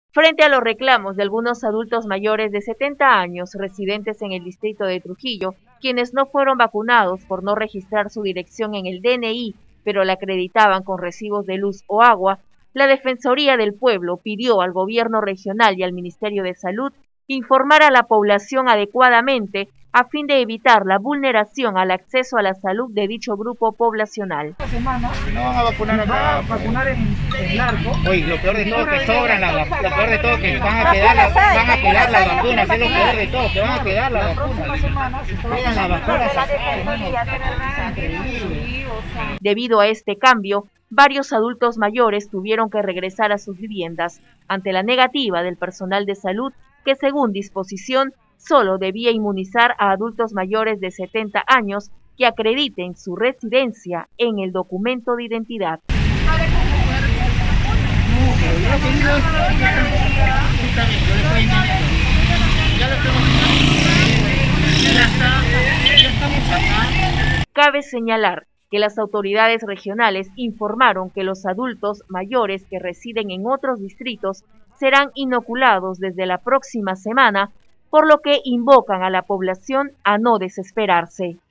Frente a los reclamos de algunos adultos mayores de 70 años residentes en el distrito de Trujillo, quienes no fueron vacunados por no registrar su dirección en el DNI, pero la acreditaban con recibos de luz o agua, la Defensoría del Pueblo pidió al gobierno regional y al Ministerio de Salud informar a la población adecuadamente a fin de evitar la vulneración al acceso a la salud de dicho grupo poblacional. Esta semana no van a vacunar acá. Van a vacunar en Larco. Oye, lo peor de todo es que sobran lo peor de todo es que van a quedar las vacunas, es lo peor de todo, que van a quedar las vacunas. Debido a este cambio, varios adultos mayores tuvieron que regresar a sus viviendas ante la negativa del personal de salud que, según disposición, solo debía inmunizar a adultos mayores de 70 años que acrediten su residencia en el documento de identidad. Cabe señalar que las autoridades regionales informaron que los adultos mayores que residen en otros distritos serán inoculados desde la próxima semana, por lo que invocan a la población a no desesperarse.